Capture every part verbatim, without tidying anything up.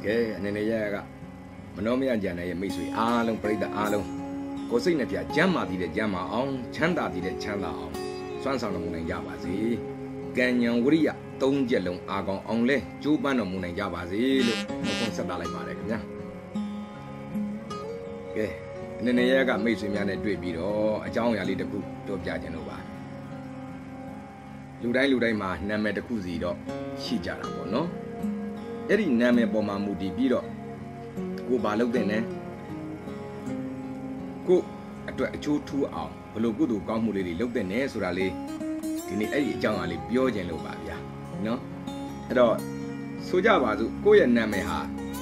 ကဲအနေနဲ့ရကမနှောမရကြတဲ့မိတ်ဆွေအားလုံးပြိတ္တအားလုံးကိုယ်စိတ်နဲ့ပြကျမ်းမာတည်တဲ့ကျမ်းမာအောင်ချမ်းသာတည်တဲ့ချမ်းသာအောင်စွမ်းဆောင်တော်မူနိုင်ကြပါစေကံဉဏ်ဝရိယသုံးချက်လုံးအာကောင်အောင်လဲကြိုးပမ်းတော်မူနိုင်ကြပါစေလို့နှုတ်ခွန်းဆက်တာလိုက်ပါတယ်ခင်ဗျာကဲအနေနဲ့ရကမိတ်ဆွေများနဲ့တွေ့ပြီးတော့အကြောင်းအရာလေးတစ်ခုပြောပြခြင်းလို့ပါလူတိုင်းလူတိုင်းမှာနာမည်တစ်ခုစီတော့ရှိကြတာပေါ့နော်အဲ့ဒီနာမည်ပေါ်မှာမူတည်ပြီးတော့ကိုဘာလုပ်တဲ့နဲ့ကိုအတွက်အချိုးထူးအောင်ဘလို့ကုသိုလ်ကောင်းမှုလေးတွေလုပ်တဲ့နဲ့ဆိုတာလေးဒီနေ့အဲ့ဒီအကြောင်းအရာလေးပြောခြင်းလို့ပါဗျာနော်အဲ့တော့ဆိုကြပါစို့ကိုယ့်ရဲ့နာမည်ဟာ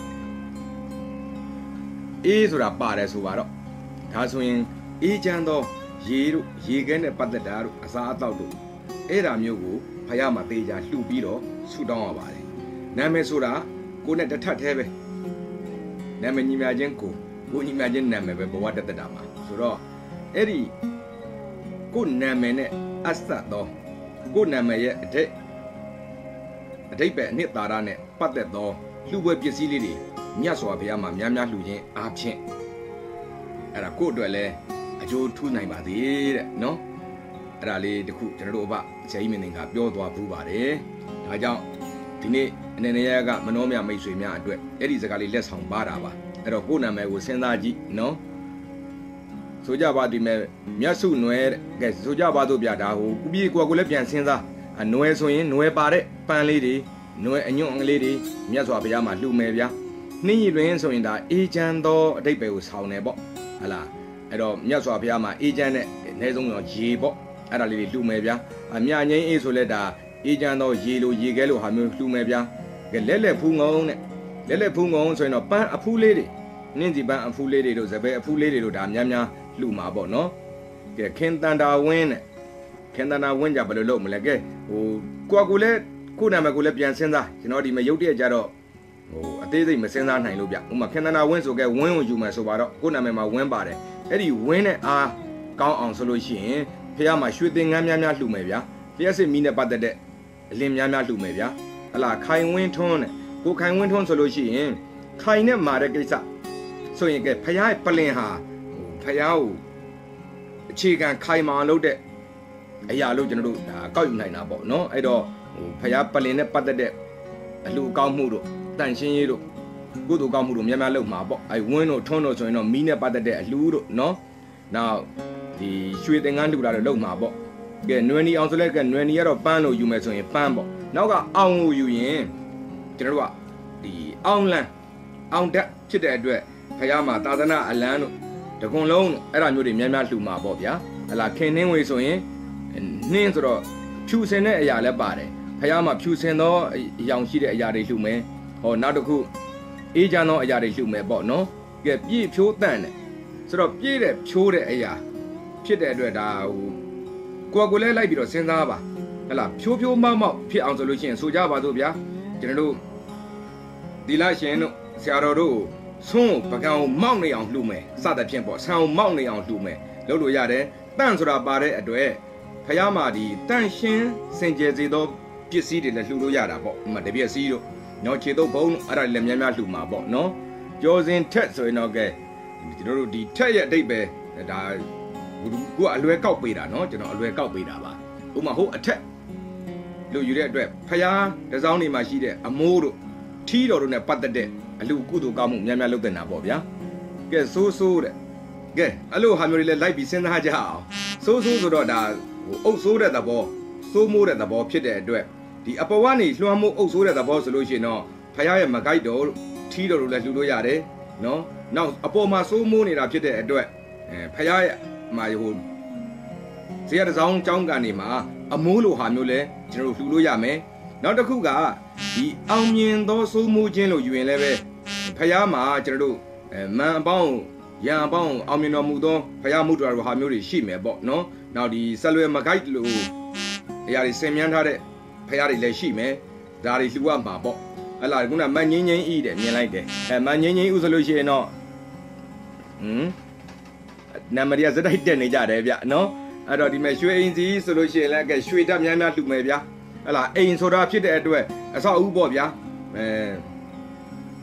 အေးဆိုတာပါတယ်ဆိုပါတော့ဒါဆိုရင်အေးချမ်းသောရေတို့ရေခဲနဲ့ပတ်သက်တာတို့အစားအသောက်တို့အဲ့ဒါမျိုးကိုဖယားမှာသေးချာလှူပြီးတော့ဆူတောင်းရပါတယ်နာမည်ဆိုတာကိုနဲ့တထက်သေးပဲနာမည်ညီမချင်းကိုကိုညီမချင်းနာမည်ပဲဘဝတသက်တာမှာဆိုတော့အဲ့ဒီကိုနာမည်နဲ့အဆက်သောကိုနာမည်ရဲ့အထိတ်အထိတ်ပဲအနှစ်သာရနဲ့ပတ်သက်သောလှူပွဲပစ္စည်းလေးတွေမြတ်စွာဘုရားမှာများများလှူခြင်းအားဖြင့်အဲ့ဒါကိုအတွက်လည်းအကျိုးထူးနိုင်ပါသေးတဲ့နော်အဲ့ဒါလေးတခုကျွန်တော်တို့အဘဆရာကြီးမင်းသင်ကပြောသွားဘူးပါတယ်ဒါကြောင့်ဒီနေ့အနေနဲ့ရကမနှောမြမိတ်ဆွေများအတွက်အဲ့ဒီစကားလေးလက်ဆောင်ပါတာပါအဲ့တော့ကိုနာမည်ကိုစဉ်းစားကြည့်နော်ဆိုကြပါဒီမဲ့မြတ်စုနွယ်ကဲဆိုကြပါတို့ဗျာဒါဟိုကုပြေကိုကိုလည်းပြန်စဉ်းစားအနွယ်ဆိုရင်နွယ်ပါတဲ့ပန်းလေးတွေနွယ်အညွန့်အလေးတွေမြတ်စွာဘုရားမှာလှူမယ်ဗျာနှင်းရည်တွင်ဆိုရင်ဒါအေးချမ်းသောအတိတ်ပဲကိုဆောင်းနေပေါ့ဟလားအဲ့တော့မြတ်စွာဘုရားမှာအေးချမ်းတဲ့အနည်းဆုံးတော့ရေပေါ့အဲ့ဒါလေးတွေလှူမယ်ဗျာအမြငိမ့်အေးဆိုလဲဒါအေးချမ်းသောရေလိုရေခဲလိုဟာမျိုးလှူမယ်ဗျာကဲလက်လက်ဖူးငုံနဲ့လက်လက်ဖူးငုံဆိုရင်တော့ပန်းအဖူးလေးတွေနှင်းစီပန်းအဖူးလေးတွေတို့စပယ်အဖူးလေးတွေတို့ဒါများများလှူမှာပေါ့နော်ကဲခင်တန်တာဝင်းနဲ့ခင်တန်တာဝင်းကြဘယ်လိုလုပ်မလဲကဲဟိုကိုကကိုလည်းကိုနာမည်ကိုလည်းပြန်စဉ်းစားကျွန်တော်ဒီမှာရုပ်တရက်ကြတော့ဟိုအသေးစိတ်မစဉ်းစားနိုင်လို့ဗျဥမာခင်တန်တာဝင်းဆိုကဲဝင်းကိုယူမယ်ဆိုပါတော့ကိုနာမည်မှာဝင်းပါတယ်အဲ့ဒီဝင်းနဲ့အားကောင်းအောင်ဆိုလို့ရှိရင်ဖះမှာရွှေသင်္ကန်းများများလှူမယ်ဗျာလျှက်စစ်မီးနဲ့ပတ်သက်တဲ့အလင်းများများလှူမယ်ဗျာဟလာခိုင်ဝင်းထွန်းနဲ့ကိုခိုင်ဝင်းထွန်းဆိုလို့ရှိရင်ခိုင်နဲ့မာတဲ့ကိစ္စဆိုရင်ကဲဖះရဲ့ပလင်ဟာဖះကိုအခြေခံခိုင်မာလုပ်တဲ့အရာလို့ကျွန်တော်တို့ဒါကောက်ယူနိုင်တာပေါ့နော်အဲ့တော့ဟိုဖះပလင်နဲ့ပတ်သက်တဲ့အလှကောင်းမှုတို့တန့်ရှင်းရေးတို့ကုသိုလ်ကောင်းမှုတို့များများလုပ်မှာပေါ့အဲဝင်းတို့ထွန်းတို့ဆိုရင်တော့မီးနဲ့ပတ်သက်တဲ့အလှတို့နော်နောက်ဒီရွှေသင်္ကန်းလှူတာတော့လုပ်မှာပေါ့ကဲနွယ်နီအောင်ဆိုလဲကဲနွယ်နီကတော့ပန်းလို့ယူမယ်ဆိုရင်ပန်းပေါ့နောက်ကအောင်ကိုယူရင်ကျွန်တော်တို့ကဒီအောင်လန်းအောင်တက်ဖြစ်တဲ့အတွက်ဖះမှာသာသနာအလန်းတို့တကွန်လုံးတို့အဲ့ဒါမျိုးတွေများများလှူမှာပေါ့ဗျာဟလာခင်နှင်းဝေဆိုရင်နှင်းဆိုတော့ဖြူစင်တဲ့အရာလည်းပါတယ်ဖះမှာဖြူစင်သောအယောင်ရှိတဲ့အရာတွေလှူမယ်ဟောနောက်တစ်ခုအေးချမ်းသောအရာတွေလှူမယ်ပေါ့နော်ကဲပြည့်ဖြိုးတန့်တယ်ဆိုတော့ပြည့်တဲ့ဖြိုးတဲ့အရာဖြစ်တဲ့အတွက်ဒါဟိုကိုယ်ကိုလည်းလိုက်ပြီးတော့စဉ်းစားပါဟဲ့လားဖြိုးဖြိုးမောက်မောက်ဖြစ်အောင်ဆိုလို့ရှိရင်ဆိုကြပါစို့ဗျာကျွန်တော်တို့ဒီလရှင်တို့ဆရာတော်တို့ဆွန်းပကံကိုမောက်နေအောင်လှူမယ်စသဖြင့်ပေါ့ဆံကိုမောက်နေအောင်လှူမယ်လုပ်လို့ရတယ်တန့်ဆိုတာပါတဲ့အတွက်ဖះမာဒီတန့်ရှင်းစင်ကြယ်စေသောပစ္စည်းတွေလည်းလှူလို့ရတာပေါ့ဥမာတပြည့်စီးတို့နော်ခြေတုပ်ဘုံအဲ့ဒါလည်းများများလှူမှာပေါ့နော်ကြောစင်ထက်ဆိုရင်တော့ကဲကျွန်တော်တို့ဒီထက်ရဲ့အတိတ်ပဲဒါကိုကအလွယ်ကောက်ပေးတာနော်ကျွန်တော်အလွယ်ကောက်ပေးတာပါဥမာဟိုအထက်လို့ယူတဲ့အတွက်ဖျားတစောင်းနေမှာရှိတဲ့အမိုးတို့ထီးတော်တို့နဲ့ပတ်သက်တဲ့အလူကုသိုလ်ကောင်းမှုများများလုပ်တဲ့နာပေါ့ဗျာကဲဆိုးဆိုးတဲ့ကဲအဲ့လိုဟာမျိုးတွေလည်းလိုက်ပြီးစဉ်းစားကြအောင်ဆိုးဆိုးဆိုတော့ဒါဟိုအုပ်ဆိုးတဲ့သဘောစိုးမိုးတဲ့သဘောဖြစ်တဲ့အတွက်ဒီအပေါ်ကနေလွှမ်းမိုးအုပ်ဆိုးတဲ့သဘောဆိုလို့ရှိရင်တော့ဖျားရဲ့မကိုက်တော်ထီးတော်တို့လည်းလှူလို့ရတယ်နော်နောက်အပေါ်မှာစိုးမိုးနေတာဖြစ်တဲ့အတွက်အဲဖျားရဲ့မှာဟိုဇေယျတစောင်းကျောင်းကန်နေမှာအမိုးလိုဟာမျိုးလဲကျွန်တော်တို့လှူလို့ရမယ်နောက်တစ်ခုကဒီအောင်မြင်သောစိုးမိုးခြင်းလို့ယူရင်လည်းပဲဖျားမှာကျွန်တော်တို့အဲမန်အပေါင်းရံအပေါင်းအောင်မြင်တော်မူသောဖျားမှုတော်ဟာမျိုးတွေရှိမယ်ပေါ့နော်နောက်ဒီဆက်လွယ်မကိုက်လို့အရာတွေဆင်မြန်းထားတဲ့ဖျားတွေလည်းရှိမယ်ဒါတွေလှူရမှာပေါ့ဟလာခုနမန်ငင်းငင်းဤတဲ့မြင်လိုက်တယ်အဲမန်ငင်းငင်းဥဆိုလို့ရှိရင်တော့ဟမ်နာမည်ရစတိုက်တက်နေကြတယ်ဗျနော်အဲ့တော့ဒီမဲ့ရွှေအိမ်စီဆိုလို့ရှိရင်လည်းကဲရွှေတက်များများလှူမယ်ဗျဟလာအိမ်ဆိုတာဖြစ်တဲ့အတွက်အဆောက်အဦပေါ့ဗျအဲ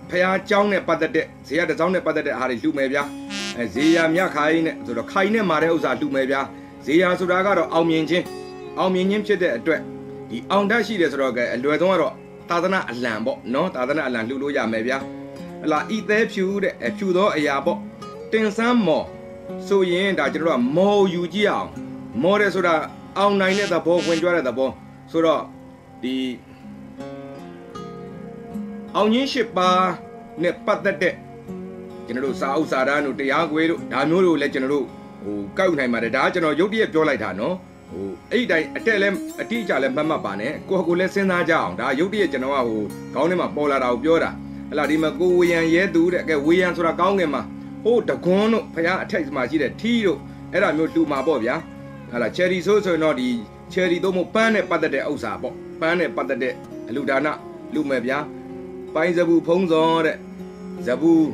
ဖះเจ้าနဲ့ပတ်သက်တဲ့ဇေယျတစ်စောင်းနဲ့ပတ်သက်တဲ့အားတွေလှူမယ်ဗျာအဲဇေယျမြတ်ခိုင်းနဲ့ဆိုတော့ခိုင်နဲ့မာတဲ့ဥစ္စာလှူမယ်ဗျာဇေယျဆိုတာကတော့အောင်မြင်ခြင်းအောင်မြင်ခြင်းဖြစ်တဲ့အတွက်ဒီအောင်တတ်ရှိတယ်ဆိုတော့ကအလွယ်ဆုံးကတော့သာသနာအလံပေါ့နော်သာသနာအလံလှူလို့ရမယ်ဗျာဟလာဤသေးဖြူတဲ့ဖြူသောအရာပေါ့တင်ဆန်းမော်ဆိုရင်ဒါကျွန်တော်တို့ကမော်ယူကြည့်အောင်မော်တယ်ဆိုတာအောင်နိုင်တဲ့သဘောဝင်ကြွတဲ့သဘောဆိုတော့ဒီအောင်ကြီးရှိပါနဲ့ပတ်သက်တဲ့ကျွန်တော်တို့စာအုပ်စာတမ်းတို့တရားခွေတို့ဒါမျိုးတို့လည်းကျွန်တော်တို့ဟိုကောက်နိုင်ပါတယ်ဒါကကျွန်တော်ရုပ်တရက်ပြောလိုက်တာနော်ဟိုအဲ့ဒီတိုင်းအတက်လဲအတိအကျလဲမှတ်မှတ်ပါနဲ့ကိုယ့်ကိုယ်လဲစဉ်းစားကြအောင်ဒါရုပ်တရက်ကျွန်တော်ကဟိုခေါင်းထဲမှာပေါ်လာတာကိုပြောတာဟလာဒီမှာကိုဝေယံရဲသူတဲ့ကဲဝေယံဆိုတာကောင်းငင်မှာဟိုတကွန်းတို့ဖခင်အထက်မှာရှိတဲ့ထီးတို့အဲ့ဒါမျိုးလှူမှာပေါ့ဗျာဟလာချယ်ရီဆိုဆိုရင်တော့ဒီချယ်ရီတို့မို့ပန်းနဲ့ပတ်သက်တဲ့ဥစ္စာပေါ့ပန်းနဲ့ပတ်သက်တဲ့အလူဒါနလှူမယ်ဗျာပိုင်းဇဘူးဖုံးစောတဲ့ဇဘူး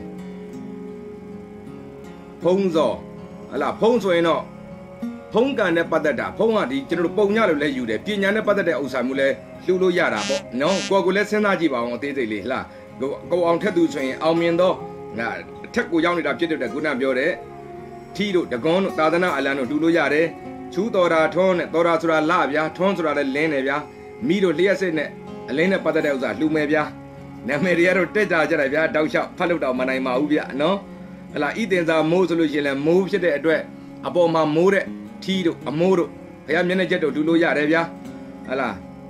ဖုံးစောဟလာဖုံးဆိုရင်တော့ဖုံးကန်နဲ့ပတ်သက်တာဖုံးကဒီကျွန်တော်တို့ပုံညလို့လဲယူတယ်ပညာနဲ့ပတ်သက်တဲ့ဥစ္စာမျိုးလဲလှူလို့ရတာပေါ့နော်ကိုယ်ကိုလည်းစဉ်းစားကြည့်ပါအောင်အသေးစိတ်လေးဟလာကိုအောင်ထက်သူဆိုရင်အောင်မြင်တော့ငါအထက်ကိုရောက်နေတာဖြစ်တဲ့ကုဏပြောတဲ့ထီတို့တကွန်းတို့သာသနာအလံတို့လှူလို့ရတယ်ချူးတော်တာထွန်းနဲ့တော်တာဆိုတာလဗျာထွန်းဆိုတာလည်းလင်းတယ်ဗျာမိတို့လျှက်စစ်နဲ့အလင်းနဲ့ပတ်သက်တဲ့ဥစ္စာလှူမယ်ဗျာနာမည်တွေကတော့တက်ကြကြတယ်ဗျာတောက်လျှောက်ဖတ်လို့တော့မနိုင်ပါဘူးဗျာနော်ဟလာဤတင်စာမိုးဆိုလို့ရှိရင်လည်းမိုးဖြစ်တဲ့အတွက်အပေါ်မှာမိုးတဲ့ထီတို့အမိုးတို့ဘုရားမျက်နှာချက်တို့လှူလို့ရတယ်ဗျာဟလာ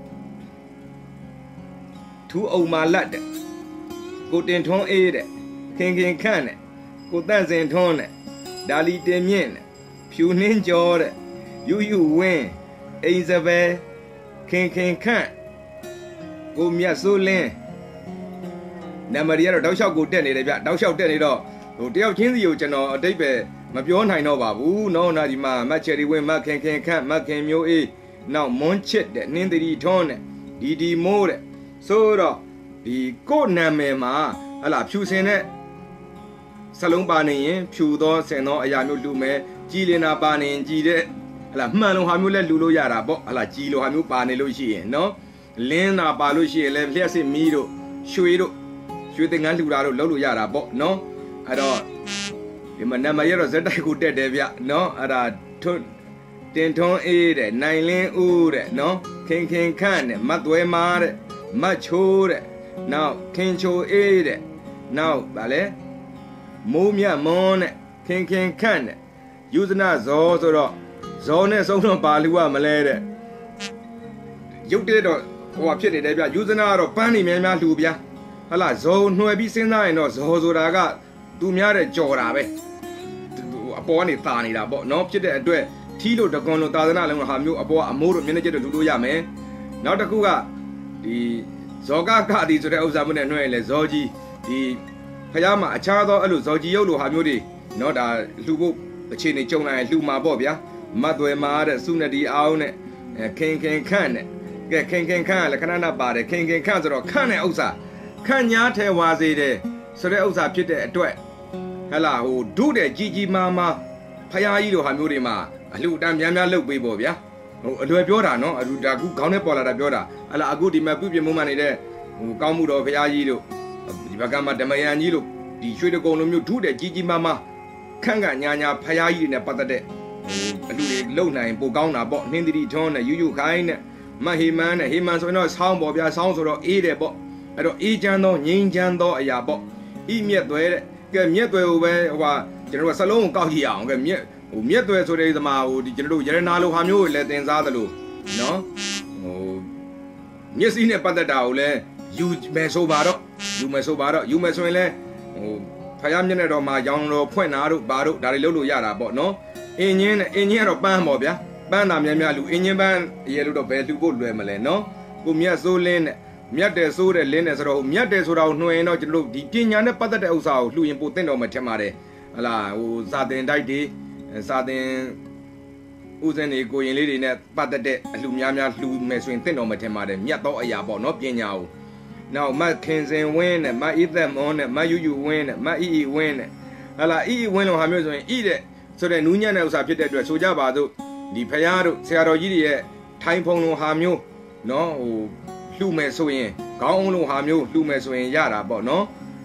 ထူးအုံမာလက်တဲ့ကိုတင်ထွန်းအေးတဲ့ခင်ခင်ခန့်တဲ့ကိုတန့်စင်ထွန်းတဲ့ဒါလီတင်မြင့်တဲ့ဖြူနှင်းကျော်တဲ့ယူယူဝင်းအိမ်စပယ်ခင်ခင်ခန့်ကိုမြတ်စိုးလင်းနံပါတ်ရတော့တောက်လျှောက်ကိုတက်နေတယ်ဗျတောက်လျှောက်တက်နေတော့ဟိုတယောက်ချင်းစီကိုကျွန်တော်အတိတ်ပဲမပြောနိုင်တော့ပါဘူးနော်နာဒီမှာမတ်ချယ်ရီဝင်းမတ်ခင်ခင်ခန့်မတ်ခင်မျိုးအေးနောက်မွန်းချစ်တဲ့နှင်းတရီထွန်းတဲ့ဒီဒီမိုးတဲ့ဆိုတော့ဒီကို့နာမည်မှာဟလာဖြူစင်တဲ့စလုံးပါနေရင်ဖြူသောစင်သောအရာမျိုးလှူမယ်ကြည်လင်တာပါနေရင်ကြည်တဲ့ဟလာမှန်လုံးဟာမျိုးလဲလှူလို့ရတာပေါ့ဟလာကြည်လိုဟာမျိုးပါနေလို့ရှိရင်နော်လင်းတာပါလို့ရှိရင်လဲလျှက်စစ်မီးတို့ရွှေတို့ရွှေသင်္ကန်းလှူတာတို့လုပ်လို့ရတာပေါ့နော်အဲ့တော့ဒီမှာနာမည်ရတော့ဇက်တိုက်ကိုတက်တယ်ဗျနော်အဲ့ဒါထွန်းတင်ထွန်းအေးတဲ့နိုင်လင်းဦးတဲ့နော်ခင်ခင်ခန့်တဲ့မတ်သွဲမားတဲ့မတ်ချိုးတဲ့နောက်ခင်ချိုအေးတဲ့နောက်ဗာလဲမိုးမြတ်မွန်းတဲ့ခင်ခင်ခန့်တဲ့ယူဇနာဇောဆိုတော့ဇောနဲ့ဆုံးတော့ပါလူကမလဲတဲ့ရုပ်တဲ့တော့ဟိုဟာဖြစ်နေတယ်ဗျယူဇနာကတော့ပန်းနေများများလှူဗျဟလာဇောနှွယ်ပြီးစဉ်းစားရင်တော့ဇောဆိုတာကသူများတဲ့ကြော်တာပဲအပေါ်ကနေတာနေတာပေါ့နော်ဖြစ်တဲ့အတွက်ထီးလို့တကွန်လို့သာသနာလုံးဟာမျိုးအပေါ်ကအမိုးတို့မျက်နှာကျက်တို့လှူလို့ရမယ်နောက်တစ်ခုကဒီဇောကကတိဆိုတဲ့ဥစ္စာမျိုးနဲ့နှွှဲရင်လေဇောကြီးဒီဖျားမှာအခြားသောအဲ့လိုဇောကြီးရုပ်လိုဟာမျိုးတွေနော်ဒါလှူဖို့အခြေအနေကြုံလာရင်လှူမှာပေါ့ဗျာမတ်သွဲမာတဲ့စုနတီအောင်နဲ့ခင်ခင်ခန့်နဲ့ကဲခင်ခင်ခန့်ကလည်းခဏနာပါတယ်ခင်ခင်ခန့်ဆိုတော့ခန့်တဲ့ဥစ္စာခန့်ညားထဲဝါစေတယ်ဆိုတဲ့ဥစ္စာဖြစ်တဲ့အတွက်ဟလာဟိုဒုတဲ့ကြီးကြီးမားမားဖျားကြီးလိုဟာမျိုးတွေမှာအလှူတန်းများများလုပ်ပေးပေါ့ဗျာဟိုအလွယ်ပြောတာနော်အလူဒါကူခေါင်းနဲ့ပေါ်လာတာပြောတာဟလာအခုဒီမှာပြုပြင်မှုမှနေတဲ့ဟိုကောင်းမှုတော်ဖျားကြီးတို့ဒီဘက်ကမှဓမယန်ကြီးတို့ဒီရွှေတကုံလိုမျိုးဒုတဲ့ကြီးကြီးမားမားခန့်ကညာညာဖျားကြီးတွေနဲ့ပတ်သက်တဲ့ဟိုအလူတွေလုံနိုင်ပိုကောင်းတာပေါ့နှင်းတိထွန်းနဲ့ယူယူခိုင်းနဲ့မဟေမန်းနဲ့ဟေမန်းဆိုရင်တော့ဆောင်းပေါ့ဗျာဆောင်းဆိုတော့အေးတယ်ပေါ့အဲ့တော့အေးချမ်းသောငြိမ်းချမ်းသောအရာပေါ့ဤမြက်သွဲတဲ့ကဲမြက်သွဲကိုပဲဟိုဟာကျွန်တော်ကစလုံးကိုကောက်ကြည့်အောင်ကဲမြက်ဟိုမြက်သွဲဆိုတဲ့သမားဟိုဒီကျွန်တော်တို့ရတနာလိုဟာမျိုးကိုလည်းတင်စားသလိုနော်ဟိုမျက်စိနဲ့ပတ်သက်တာကိုလည်းယူမယ်ဆိုပါတော့ယူမယ်ဆိုပါတော့ယူမယ်ဆိုရင်လည်းဟိုဖယားမျက်နှာတော်မှာရောင်တော်ဖွင့်နာတို့ဘာတို့ဒါတွေလုပ်လို့ရတာပေါ့နော်အင်းချင်းနဲ့အင်းချင်းကတော့ပန်းပေါ့ဗျာပန်းတာများများလူအင်းချင်းပန်းရေလို့တော့ဘယ်လူဖို့လွယ်မလဲနော်ကိုမြတ်စိုးလင်းနဲ့မြတ်တယ်ဆိုးတဲ့လင်းတယ်ဆိုတော့မြတ်တယ်ဆိုတာကိုနှွှဲရင်တော့ကျွန်တော်တို့ဒီပညာနဲ့ပတ်သက်တဲ့ဥစ္စာကိုလှူရင်ပိုသိတော့မှထင်ပါတယ်ဟလာဟိုစာသင်တိုက်တွေစာသင်ဥစဉ်တွေကိုရင်လေးတွေနဲ့ပတ်သက်တဲ့အလှူများများလှူမယ်ဆိုရင်သိတော့မှထင်ပါတယ်မြတ်သောအရာပေါ့နော်ပညာကိုနောက်မတ်ခင်စင်ဝင်းနဲ့မတ်ဤသက်မွန်နဲ့မတ်ယူယူဝင်းနဲ့မတ်ဤဤဝင်းနဲ့ဟလာဤဤဝင်းလို့ဟာမျိုးဆိုရင်ဤတဲ့ဆိုတဲ့နူးညံ့တဲ့ဥစ္စာဖြစ်တဲ့အတွက်ဆိုကြပါစို့ဒီဖယားတို့ဆရာတော်ကြီးတွေရဲ့ထိုင်ဖုံလိုဟာမျိုးနော်ဟိုလှူမယ်ဆိုရင်ခေါင်းအောင်လိုဟာမျိုးလှူမယ်ဆိုရင်ရတာပေါ့နော်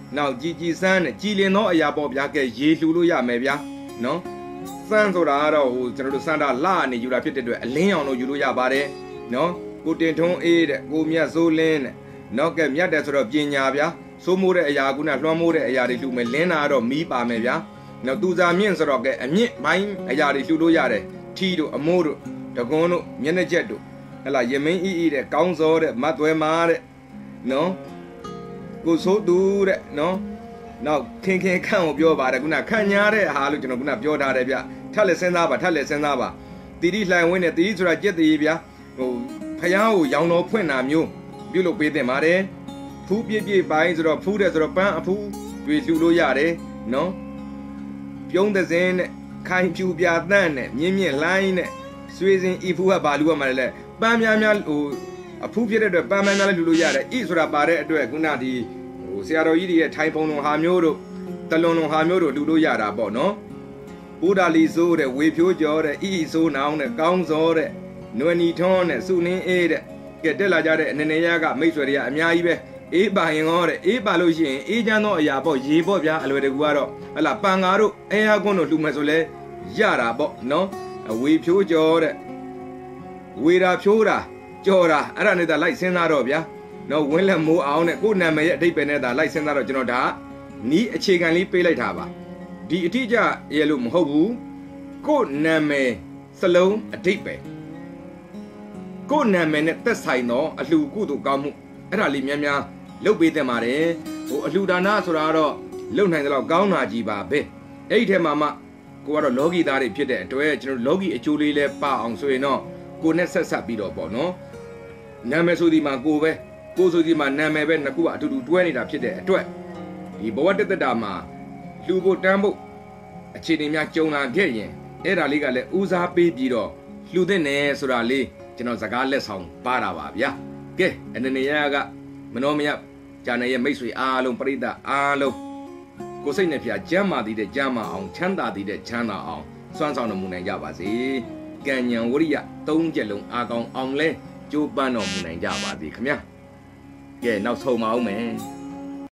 နောက်ជីជីစမ်းနဲ့ကြည်လင်သောအရာပေါ့ဗျာကဲရေလှူလို့ရမယ်ဗျာနော်စမ်းဆိုတာကတော့ဟိုကျွန်တော်တို့စမ်းတာလာနေယူတာဖြစ်တဲ့အတွက်အလင်းအောင်လို့ယူလို့ရပါတယ်နော်ကိုတင်ထုံးအေးတဲ့ကိုမြတ်စိုးလင်းတဲ့နော်ကဲမြတ်တယ်ဆိုတော့ပညာဗျာစိုးမိုးတဲ့အရာကုနာလွှမ်းမိုးတဲ့အရာတွေလှူမယ်လင်းတာကတော့မီးပါမယ်ဗျာနော်သူစားမြင့်ဆိုတော့ကဲအမြင့်ပိုင်းအရာတွေလှူလို့ရတယ်ထီတို့အမိုးတို့တကွန်းတို့မျက်နှာချက်တို့ဟဲ့လားရမင်းအီအီတဲ့ကောင်းစောတဲ့မတ်သွဲမာတဲ့နော်ကိုစိုးသူတဲ့နော်နောက်ခင်ခင်ခန့်ကိုပြောပါတယ်ခုနခန့်ညားတဲ့ဟာလို့ကျွန်တော်ခုနပြောထားတယ်ဗျထက်လက်စဉ်းစားပါထက်လက်စဉ်းစားပါတီတိလှိုင်ဝင်းနဲ့တီတိဆိုတာကြက်တည်းဗျာဟိုဖျားကိုရောင်တော်ဖွင့်တာမျိုးပြုလုပ်ပေးတင်ပါတယ်ဖူးပြည့်ပြည့်ပိုင်းဆိုတော့ဖူးတယ်ဆိုတော့ပန်းအဖူးတွေလှူလို့ရတယ်နော်ပြုံးတဲ့စင်းနဲ့ခိုင်ဖြူပြတန့်နဲ့မြင်းမြင့်လှိုင်းနဲ့ဆွေးစင်ဤဖူးကဘာလူရမှာလဲပန်းများများဟိုအဖူးဖြစ်တဲ့အတွက်ပန်းများများလည်းလှူလို့ရတယ်ဤဆိုတာပါတဲ့အတွက်ခုနဒီဟိုဆရာတော်ကြီးတွေရဲ့ထိုင်ပုံလုံးဟာမျိုးတို့တလွန်လုံးဟာမျိုးတို့လှူလို့ရတာပေါ့နော်ဘုဒ္ဓလီဆိုးတဲ့ဝေဖြိုးကျော်တဲ့ဤဤဆိုးနောင်တဲ့ကောင်းစောတဲ့နွယ်နီထွန်းတဲ့စုနှင်းအေးတဲ့ကဲတက်လာကြတဲ့အနေနဲ့ရကမိတ်ဆွေတွေကအများကြီးပဲအေးပါရင်ဟောတဲ့အေးပါလို့ရှိရင်အေးချမ်းသောအရာပေါ့ရေပေါ့ဗျာအလွယ်တကူကတော့ဟလာပန်ငါတို့အဲဟာကွန်းတို့လှူမယ်ဆိုလဲရတာပေါ့နော်အဝေဖြိုးကျော်တဲ့ဝေတာဖြိုးတာကြော်တာအဲ့ဒါနဲ့သာလိုက်စဉ်းစားတော့ဗျာနော်ဝင်းလက်မိုးအောင်နဲ့ကိုယ်နာမည်ရဲ့အဓိပ္ပာယ်နဲ့သာလိုက်စဉ်းစားတော့ကျွန်တော်ဒါနီးအခြေခံလေးပေးလိုက်တာပါဒီအတိအကျရဲ့လို့မဟုတ်ဘူးကိုယ်နာမည်စလုံးအဓိပ္ပာယ်ကိုယ်နာမည်နဲ့သက်ဆိုင်သောအလှကုသိုလ်ကောင်းမှုအဲ့ဒါလေးများများလုပ်ပေးတင်ပါတယ်ဟိုအလှဒါနဆိုတာကတော့လုပ်နိုင်တယ်လို့ကောင်းတာကြီးပါပဲအဲ့ဒီထဲမှာမှကိုကတော့လောကီသားတွေဖြစ်တဲ့အတွက်ကျွန်တော်လောကီအကျိုးလေးလဲပအောင်ဆိုရင်တော့ကိုနဲ့ဆက်ဆက်ပြီးတော့ပေါ့နော်နာမည်ဆိုဒီမှာကိုပဲကိုဆိုဒီမှာနာမည်ပဲနှစ်ခုကအတူတူတွဲနေတာဖြစ်တဲ့အတွက်ဒီဘဝတတတာမှာလှူဖို့တန်းဖို့အခြေအနေများကြုံလာခဲ့ရင်အဲ့ဒါလေးကလည်းဦးစားပေးပြီးတော့လှူတဲ့နယ်ဆိုတာလေးကျွန်တော်စကားလက်ဆောင်ပါတာပါဗျာကဲအနေနဲ့ရကမနောမယဂျာနယ်ရဲ့မိတ်ဆွေအားလုံးပရိသတ်အားလုံးကိုစိတ်နဲ့ဖျားကျမ်းမာတည်တဲ့ကျမ်းမာအောင်ချမ်းသာတည်တဲ့ချမ်းသာအောင်စွမ်းဆောင်တော်မူနိုင်ကြပါစေကံဉဏ်ဝရိယသုံးချက်လုံးအားကောင်းအောင်လဲကျိုးပန်းတော်မူနိုင်ကြပါစေခင်ဗျာကဲနောက်ဆုံးပါအောင်မယ်